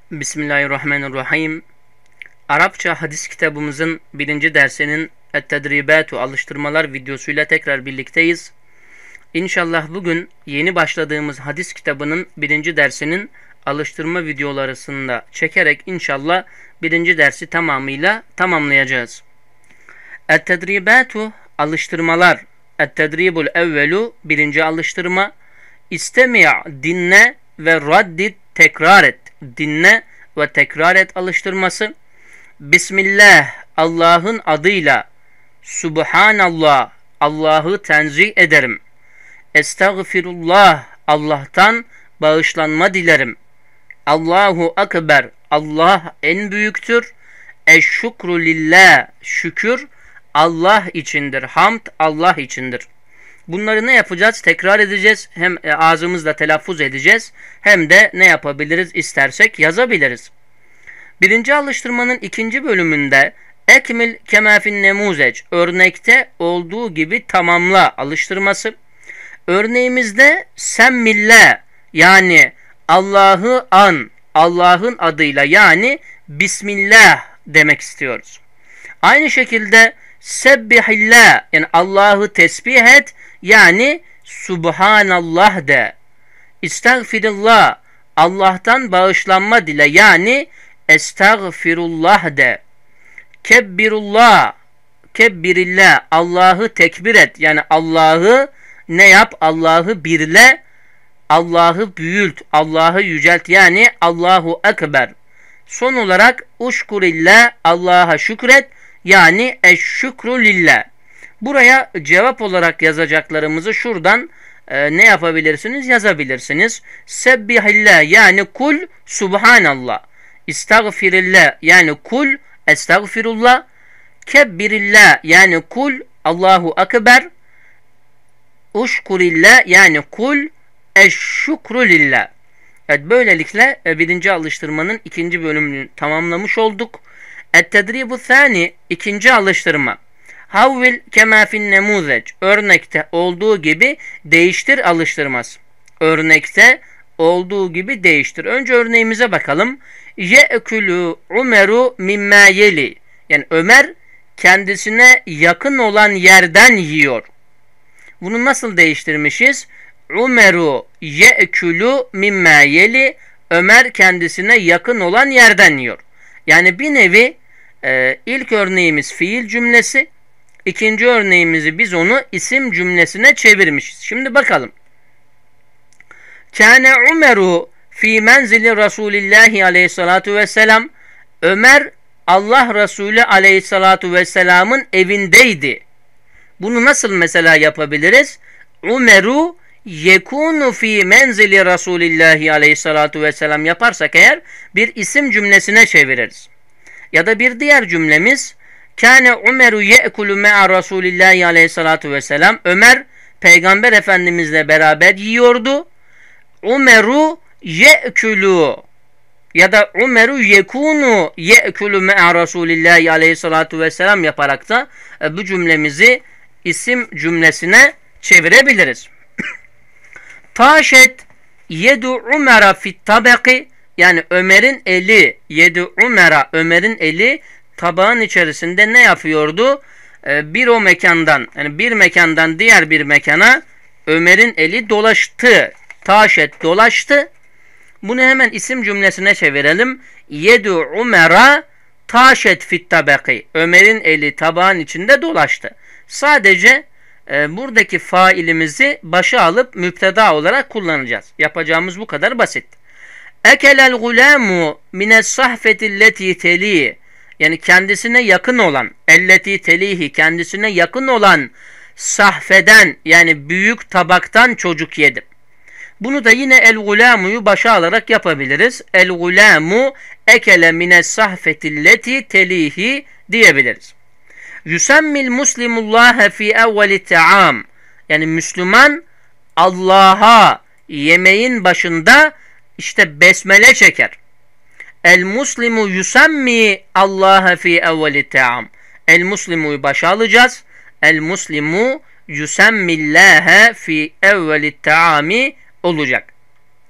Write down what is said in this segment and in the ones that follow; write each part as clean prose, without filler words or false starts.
Bismillahirrahmanirrahim. Arapça hadis kitabımızın 1. dersinin Et-Tedribatu alıştırmalar videosuyla tekrar birlikteyiz. İnşallah bugün yeni başladığımız hadis kitabının 1. dersinin alıştırma videolarında çekerek inşallah 1. dersi tamamıyla tamamlayacağız. Et-Tedribatu alıştırmalar. Et-Tedribul evvelu 1. alıştırma. İstemi' dinle ve raddit tekrar et. Dinle ve tekrar et alıştırması. Bismillah Allah'ın adıyla. Subhanallah Allah'ı tenzih ederim. Estağfirullah Allah'tan bağışlanma dilerim. Allahu Ekber Allah en büyüktür. Eşşükru lillah şükür Allah içindir. Hamd Allah içindir. Bunları ne yapacağız? Tekrar edeceğiz. Hem ağzımızla telaffuz edeceğiz. Hem de ne yapabiliriz? İstersek yazabiliriz. 1. alıştırmanın 2. bölümünde ekmil kemafin nemuzeç örnekte olduğu gibi tamamla alıştırması. Örneğimizde semmillah yani Allah'ı an, Allah'ın adıyla yani Bismillah demek istiyoruz. Aynı şekilde sebbihillah yani Allah'ı tesbih et yani Subhanallah de. İstağfirullah Allah'tan bağışlanma dile yani Estağfirullah de. Kebbirullah Kebbirillah Allah'ı tekbir et yani Allah'ı ne yap? Allah'ı birle, Allah'ı büyült, Allah'ı yücelt yani Allahu Ekber. Son olarak uşkurillah Allah'a şükret yani eşşükru lillah. Buraya cevap olarak yazacaklarımızı şuradan ne yapabilirsiniz? Yazabilirsiniz. Sebbihillah yani kul subhanallah. İstağfirillah yani kul estağfirullah. Kebbirillah yani kul Allahu Ekber. Uşkurillah yani kul eşşükru lillah. Evet, böylelikle 1. alıştırmanın 2. bölümünü tamamlamış olduk. Et-tedribu thani 2. alıştırma. Havvil kema fin nemuzeç örnekte olduğu gibi değiştir alıştırması. Örnekte olduğu gibi değiştir. Önce örneğimize bakalım. Ye'kulu Umeru mimma yeli. Yani Ömer kendisine yakın olan yerden yiyor. Bunu nasıl değiştirmişiz? Umeru ye'kulu mimma yeli. Ömer kendisine yakın olan yerden yiyor. Yani bir nevi ilk örneğimiz fiil cümlesi. İkinci örneğimizi biz onu isim cümlesine çevirmişiz. Şimdi bakalım. Kâne Umeru fî menzili Resulillahi aleyhissalatu vesselam. Ömer Allah Resulü aleyhissalatu vesselamın evindeydi. Bunu nasıl mesela yapabiliriz? Umeru yekunu fî menzili Resulillahi aleyhissalatu vesselam yaparsak eğer bir isim cümlesine çeviririz. Ya da bir diğer cümlemiz Kâne Umeru ye'kulu me'a Resulillahi aleyhissalatu vesselam. Ömer Peygamber Efendimizle beraber yiyordu. Umeru ye'kulu ya da Umeru yekunu ye'kulu me'a Resulillahi aleyhissalatu vesselam yaparak da bu cümlemizi isim cümlesine çevirebiliriz. Taşet yedu Umer'a fit tabaki yani Ömer'in eli yedu Umer'a Ömer'in eli tabağın içerisinde ne yapıyordu? Bir mekandan diğer bir mekana Ömer'in eli dolaştı. Taşet dolaştı. Bunu hemen isim cümlesine çevirelim. Yedu Umer'a taşet fit tabaki. Ömer'in eli tabağın içinde dolaştı. Sadece buradaki failimizi başa alıp müpteda olarak kullanacağız. Yapacağımız bu kadar basit. Ekelel gulamu mines sahfetilleti teli. Yani kendisine yakın olan, elleti telihi kendisine yakın olan sahfeden yani büyük tabaktan çocuk yedi. Bunu da yine el-gulamu'yu başa alarak yapabiliriz. El-gulamu ekele mines sahfetilleti telihi diyebiliriz. Yusemmil muslimullaha fi evveli ta'am. Yani Müslüman Allah'a yemeğin başında işte besmele çeker. El-muslimu yusemmi Allah'a fi evveli ta'am. El-muslimu'yu başa alacağız. El-muslimu yusemmillaha fi evveli ta'ami olacak.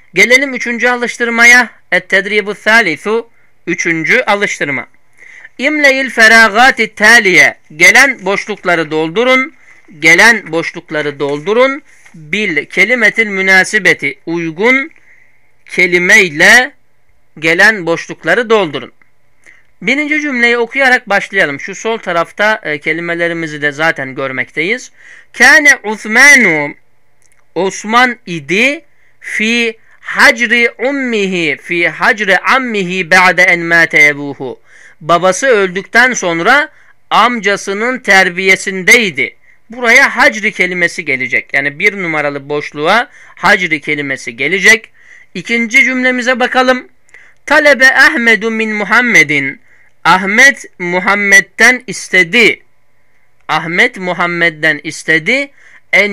Gelelim üçüncü alıştırmaya. Et-tedribu thalithu. Üçüncü alıştırma. İmle'il feragati taliye. Gelen boşlukları doldurun. Gelen boşlukları doldurun. Bil kelimetil münasibeti. Uygun kelimeyle gelen boşlukları doldurun. Birinci cümleyi okuyarak başlayalım. Şu sol tarafta kelimelerimizi de zaten görmekteyiz. Kâne Osmanu. Osman idi fi hacri ummihi fi hacri ammihi ba'de en mâte ebuhu. Babası öldükten sonra amcasının terbiyesindeydi. Buraya hacri kelimesi gelecek. Yani bir numaralı boşluğa hacri kelimesi gelecek. İkinci cümlemize bakalım. Talebe Ahmedu min Muhammedin. Ahmet Muhammed'den istedi. Ahmet Muhammed'den istedi. En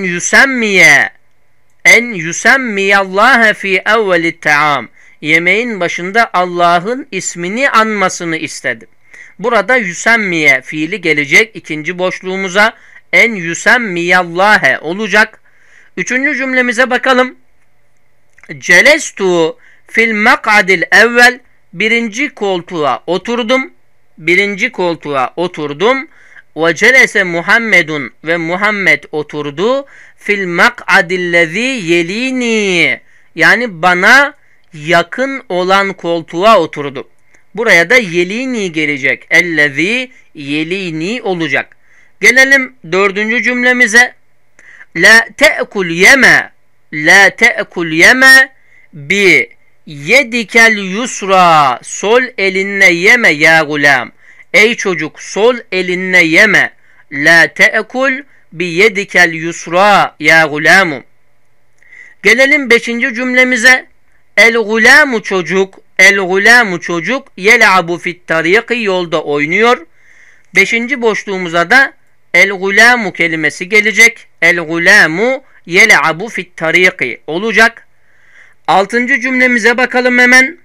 yusemmiyallaha fi evvelit ta'am. Yemeğin başında Allah'ın ismini anmasını istedi. Burada yusemmiye fiili gelecek ikinci boşluğumuza. En yusemmiyallahe olacak. Üçüncü cümlemize bakalım. Celestu fil mak'adil evvel. Birinci koltuğa oturdum. Birinci koltuğa oturdum. Ve celese Muhammedun ve Muhammed oturdu. Fil mak'adillezî yelini. Yani bana yakın olan koltuğa oturdu. Buraya da yelini gelecek. Ellezî yelini olacak. Gelelim dördüncü cümlemize. La te'kul yeme. La te'kul yeme bi yedikel yusra. Sol elinle yeme ya gulam. Ey çocuk sol elinle yeme. La te'kul bi yedikel yusra ya gulamum. Gelelim beşinci cümlemize. El gulamu çocuk. El gulamu çocuk. Yel'abu fit tariki. Yolda oynuyor. Beşinci boşluğumuza da el gulamu kelimesi gelecek. El gulamu yel'abu fit tariki olacak. Altıncı cümlemize bakalım hemen.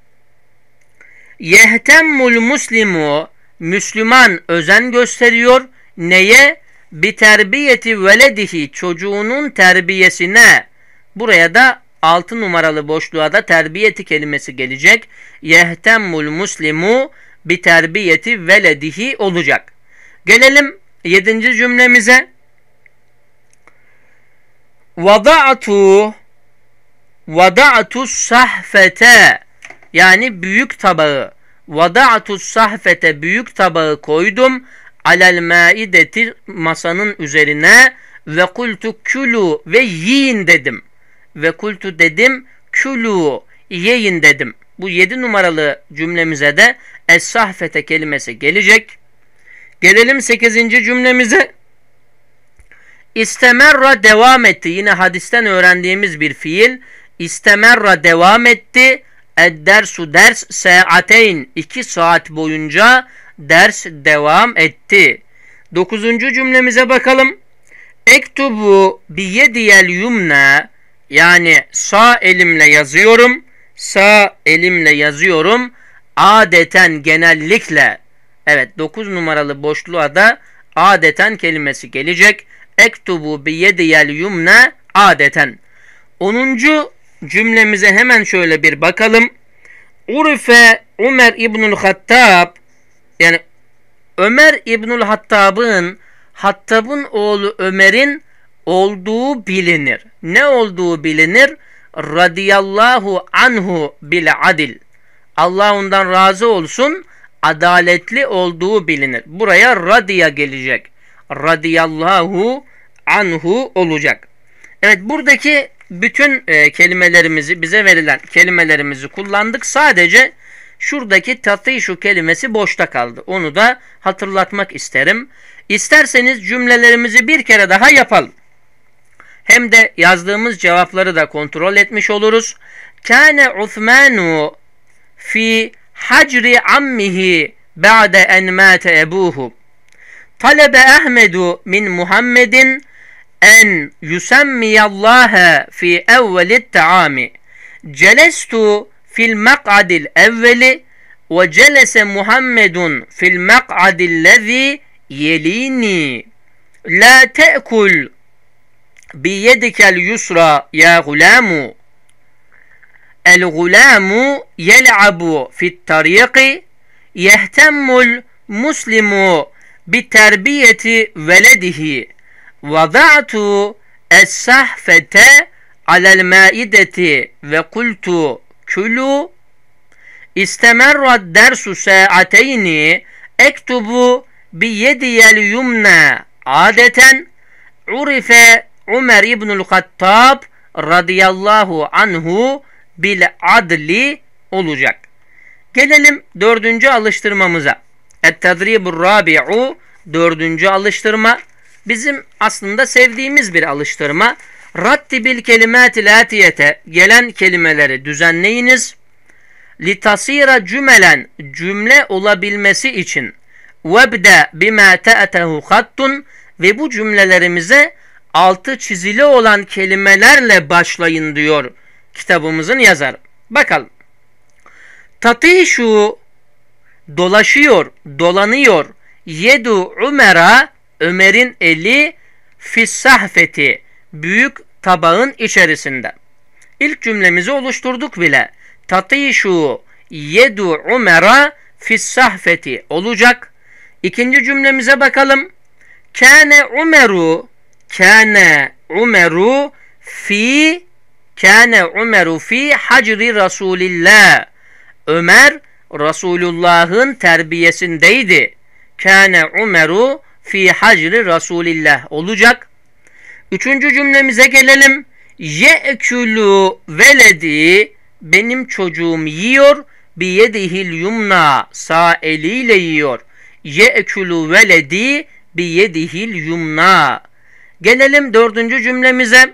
Yehtemmul muslimu. Müslüman özen gösteriyor. Neye? Bi terbiyeti veledihi. Çocuğunun terbiyesine. Buraya da 6 numaralı boşluğa da terbiyeti kelimesi gelecek. Yehtemmul muslimu bi terbiyeti veledihi olacak. Gelelim 7. cümlemize. Vada'tu sahfete. Yani büyük tabağı. Vada'tu sahfete, büyük tabağı koydum. Alel maideti, masanın üzerine. Ve kultu kulu, ve yiyin dedim. Ve kultu dedim, kulu, yiyin dedim. Bu 7 numaralı cümlemize de es-sahfete kelimesi gelecek. Gelelim 8. cümlemize. İstemerra, devam etti. Yine hadisten öğrendiğimiz bir fiil. İstemerra, devam etti. Ed-dersu, ders, saateyn, 2 saat boyunca ders devam etti. 9. cümlemize bakalım. Ektubu biyediyel yumna. Yani sağ elimle yazıyorum. Sağ elimle yazıyorum. Adeten, genellikle. Evet, 9 numaralı boşluğa da adeten kelimesi gelecek. Ektubu biyediyel yumna adeten. 10. cümlemize hemen şöyle bir bakalım. Urife Ömer İbnül Hattab. Yani Ömer İbnül Hattab'ın oğlu Ömer'in olduğu bilinir. Ne olduğu bilinir? Radiyallahu anhu bil adil. Allah ondan razı olsun, adaletli olduğu bilinir. Buraya radiya gelecek. Radiyallahu anhu olacak. Evet, buradaki bütün kelimelerimizi, bize verilen kelimelerimizi kullandık. Sadece şuradaki tatişu kelimesi boşta kaldı. Onu da hatırlatmak isterim. İsterseniz cümlelerimizi bir kere daha yapalım. Hem de yazdığımız cevapları da kontrol etmiş oluruz. Kâne Osmanu fi hacri ammihi ba'de en mâte ebuhu. Talebe Ahmedu min Muhammedin en yusemmiyallaha fi evvelit ta'ami. Celestu fil mak'adil evveli ve celese Muhammedun fil mak'adillezi yelini. La te'kul biyedikel yusra ya gulamu. El-gulamu yel'abu fit-tariqi yehtemul muslimu biterbiyeti veledihi vada'tu es-sahfete alel maideti ve kultu kulu istemerrat dersu saateyni ektubu biyediyel yumna adeten urife Ömer İbnül Hattab radıyallahu anhu bil adli olacak. Gelelim dördüncü alıştırmamıza. Et-tedribur rabi'u, dördüncü alıştırma. Bizim aslında sevdiğimiz bir alıştırma. Rattibil kelimatil atiyete, gelen kelimeleri düzenleyiniz. Litasira cümelen, cümle olabilmesi için. Vebde bima te'tehu hattun, ve bu cümlelerimize altı çizili olan kelimelerle başlayın diyor kitabımızın yazarı. Bakalım. Tatişu, dolaşıyor, dolanıyor. Yedu Ömer'a, Ömer'in eli fissahfeti, büyük tabağın içerisinde. İlk cümlemizi oluşturduk bile. Tatişu yedu Ömer'a fissahfeti olacak. İkinci cümlemize bakalım. Kâne Ömeru fi hacri Rasulillah. Ömer Resulullah'ın terbiyesindeydi. Kâne Ömeru fi hacri Rasulillah olacak. Üçüncü cümlemize gelelim. Ye'külü veledi, benim çocuğum yiyor. Biyedihil yumna, sağ eliyle yiyor. Ye'külü veledi biyedihil yumna. Gelelim dördüncü cümlemize.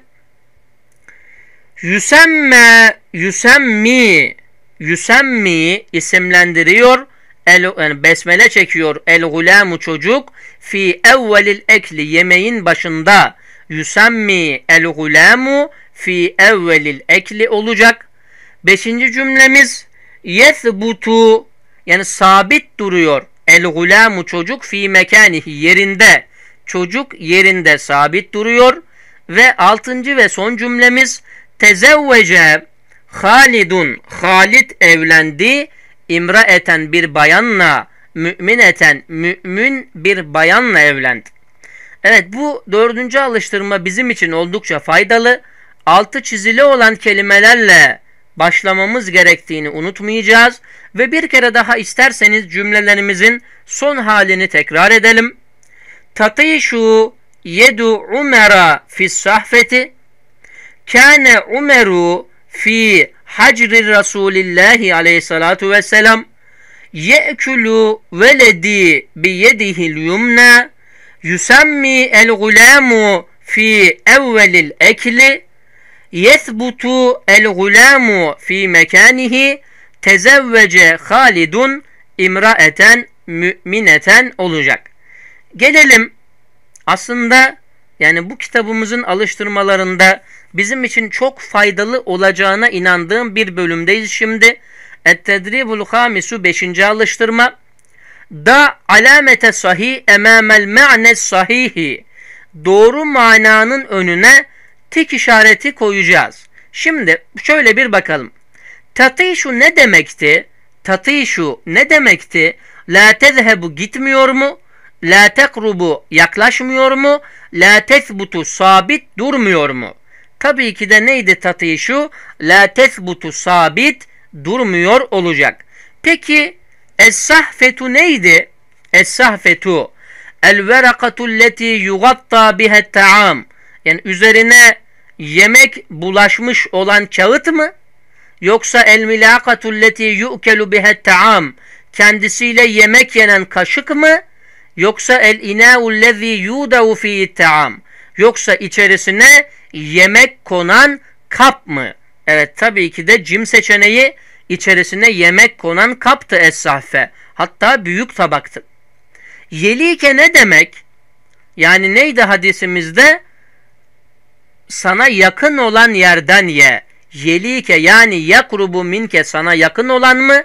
Yüsemmi isimlendiriyor. Yani besmele çekiyor. El-gulamu çocuk. Fi evvelil ekli, yemeğin başında. Yüsemmi el-gulamu fi evvelil ekli olacak. Beşinci cümlemiz. Yethbutu, yani sabit duruyor. El-gulamu çocuk fi mekanihi, yerinde. Çocuk yerinde sabit duruyor. Ve altıncı ve son cümlemiz. Tezevvece Halidun, Halid evlendi. İmraeten, bir bayanla. Mümineten, mümin bir bayanla evlendi. Evet, bu dördüncü alıştırma bizim için oldukça faydalı. Altı çizili olan kelimelerle başlamamız gerektiğini unutmayacağız. Ve bir kere daha isterseniz cümlelerimizin son halini tekrar edelim. Tatişu yedu Ömer'a fissahfeti. Kâne Ömeru fi hacri Rasulillahi aleyhissalatu vesselam. Ye'külü veledi biyedihil yumna. Yusammi el-gulamu fi evvelil ekli. Yethbutu el-gulamu fi mekanihi. Tezevvece Halidun imraeten mümineten olacak. Gelelim aslında yani bu kitabımızın alıştırmalarında bizim için çok faydalı olacağına inandığım bir bölümdeyiz şimdi. Et-tedribul hamisu, 5. alıştırma. Da alamete sahih emamel ma'nes sahihi. Doğru mananın önüne tik işareti koyacağız. Şimdi şöyle bir bakalım. Tatişu ne demekti? Tatişu ne demekti? La tezhebu, gitmiyor mu? La tekrubu, yaklaşmıyor mu? La tethbutu, sabit durmuyor mu? Tabii ki de neydi tatişu? La tethbutu, sabit durmuyor olacak. Peki es-sahfetu neydi? Es-sahfetu el-verakatu lleti yugatta bihet ta'am. Yani üzerine yemek bulaşmış olan kağıt mı? Yoksa el-milakatu lleti yu'kelu bihet ta'am, kendisiyle yemek yenen kaşık mı? Yoksa el-inâ'u llezi yûda'u fî ta'am, yoksa içerisine yemek konan kap mı? Evet, tabii ki de cim seçeneği, içerisine yemek konan kaptı es-sahfe. Hatta büyük tabaktı. Yelike ne demek? Yani neydi hadisimizde? Sana yakın olan yerden ye. Yelike yani yakrubu minke, sana yakın olan mı?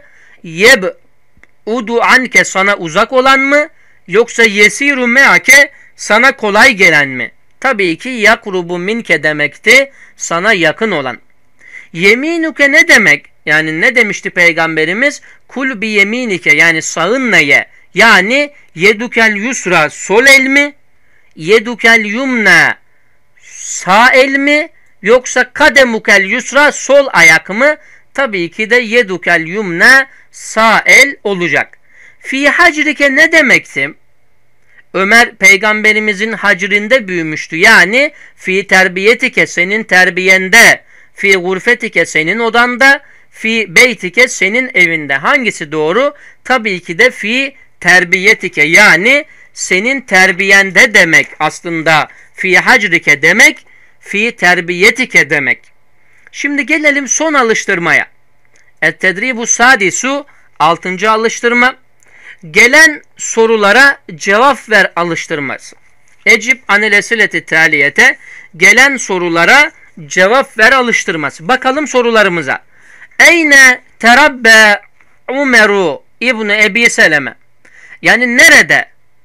Yeb'udu anke, sana uzak olan mı? Yoksa yesiru me'ake, sana kolay gelen mi? Tabii ki yakrubu minke demekti, sana yakın olan. Yeminuke ne demek? Yani ne demişti Peygamberimiz? Kul bi yeminike, yani sağınla ye. Yani yedukel yusra, sol el mi? Yedukel yumna, sağ el mi? Yoksa kademukel yusra, sol ayak mı? Tabii ki de yedukel yumna, sağ el olacak. Fi hacrike ne demekti? Ömer peygamberimizin hacrində büyümüştü. Yani fi terbiyetike, senin terbiyende, fi gurfetike, senin odanda, fi beytike, senin evinde. Hangisi doğru? Tabii ki de fi terbiyetike, yani senin terbiyende demek aslında. Fi hacrike demek, fi terbiyetike demek. Şimdi gelelim son alıştırmaya. Et-tedribu sadisu, 6. alıştırma. Gelen sorulara cevap ver alıştırması. Ecib anelesileti taliyete, gelen sorulara cevap ver alıştırması. Bakalım sorularımıza. Eyne terabbe Umeru İbni Ebi Seleme, yani nerede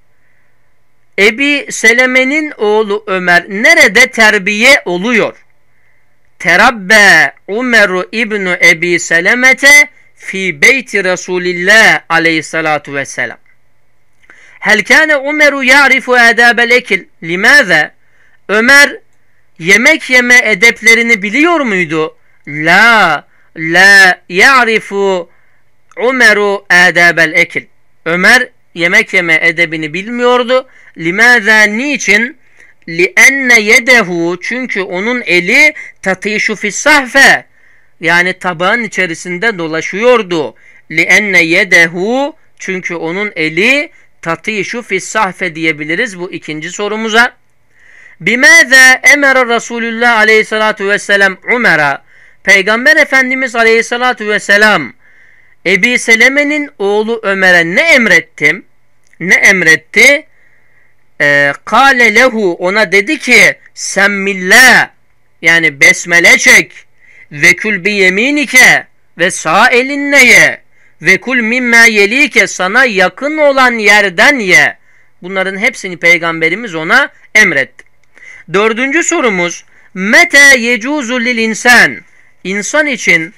Ebi Seleme'nin oğlu Ömer nerede terbiye oluyor? Terabbe Umeru İbni Ebi Selemete fi beyti Resulillah aleyhissalatu vesselam. Hel kâne Umeru ya'rifu edâbel ekil. Limâze? Ömer yemek yeme edeplerini biliyor muydu? La ya'rifu Umeru edâbel ekil. Ömer yemek yeme edebini bilmiyordu. Limâze, niçin? Li'enne yedehu, çünkü onun eli tatîşu fissahfe, yani tabağın içerisinde dolaşıyordu. Li'enne yedehu, çünkü onun eli tatîşu fissahfe diyebiliriz bu ikinci sorumuza. Bimâze emere Resulullah aleyhissalatu vesselam Umer'a, Peygamber Efendimiz aleyhissalatu vesselam Ebi Seleme'nin oğlu Ömer'e ne emretti? Ne emretti? Kâle lehu, ona dedi ki semmillah, yani besmele çek, ve kul bi yeminike, ve sağ elinle ye, ve kul mimma yelike, sana yakın olan yerden ye. Bunların hepsini Peygamberimiz ona emretti. 4. sorumuz, mete yecuzu lil insan, insan için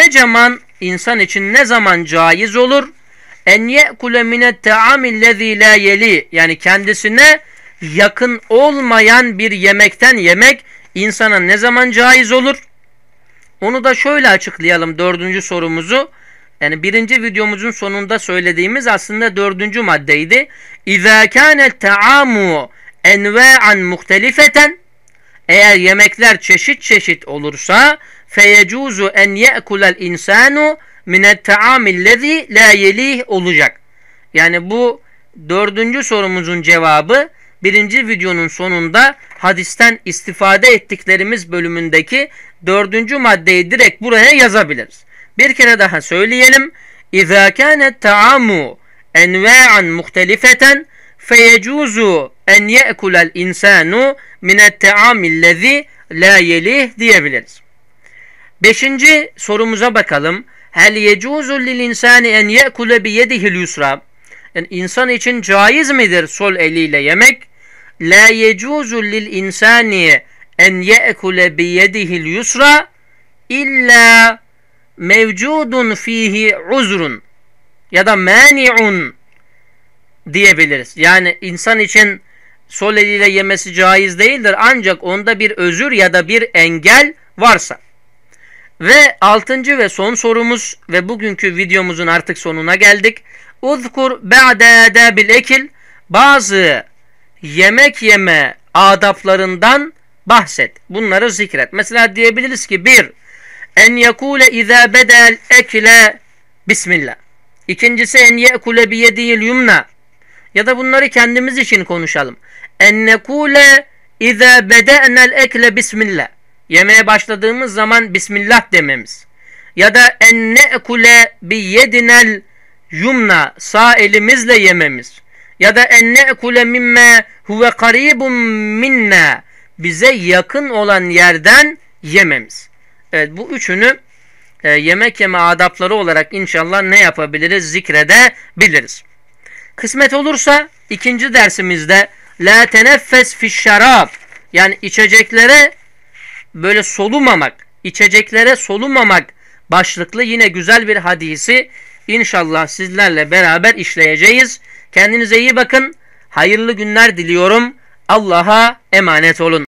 ne zaman caiz olur? En ye'kule minet ta'amillezî lâ yeli, yani kendisine yakın olmayan bir yemekten yemek insana ne zaman caiz olur? Onu da şöyle açıklayalım 4. sorumuzu. Yani 1. videomuzun sonunda söylediğimiz aslında 4. maddeydi. İzâ kânet ta'amu envâ'an muhtelifeten, eğer yemekler çeşit çeşit olursa feyecûzu en ye'kulel insanu minet ta'amillezî lâ yelih olacak. Yani bu 4. sorumuzun cevabı 1. videonun sonunda hadisten istifade ettiklerimiz bölümündeki 4. maddeyi direkt buraya yazabiliriz. Bir kere daha söyleyelim. İzâ kânet ta'amu envâ'an muhtelifeten feyecûzu en ye'kulel insanu minet ta'amillezî lâ yelih diyebiliriz. 5. sorumuza bakalım. Hel yecuzu lil insani en ye'kule bi yedihil yusra, yani insan için caiz midir sol eliyle yemek? La yecuzu lil insani en ye'kule bi yedihil yusra illa mevcudun fihi uzrun ya da mani'un diyebiliriz. Yani insan için sol eliyle yemesi caiz değildir ancak onda bir özür ya da bir engel varsa. Ve 6. ve son sorumuz ve bugünkü videomuzun artık sonuna geldik. Uzkur ba'de adabil ekil, bazı yemek yeme adaplarından bahset. Bunları zikret. Mesela diyebiliriz ki 1. En yekule izâ bedel ekile bismillah. İkincisi en yekule biyedihil yumna. Ya da bunları kendimiz için konuşalım. En nekule izâ bede'nel ekle bismillah. Yemeğe başladığımız zaman bismillah dememiz. Ya da en ne'kule bi yedinel yumna, sağ elimizle yememiz. Ya da en ne'kule mimme huve karibun minna, bize yakın olan yerden yememiz. Evet, bu üçünü yemek yeme adapları olarak inşallah ne yapabiliriz? Zikredebiliriz. Kısmet olursa 2. dersimizde la teneffes fiş şarab, yani içeceklere böyle solumamak, içeceklere solumamak başlıklı yine güzel bir hadisi İnşallah sizlerle beraber işleyeceğiz. Kendinize iyi bakın. Hayırlı günler diliyorum. Allah'a emanet olun.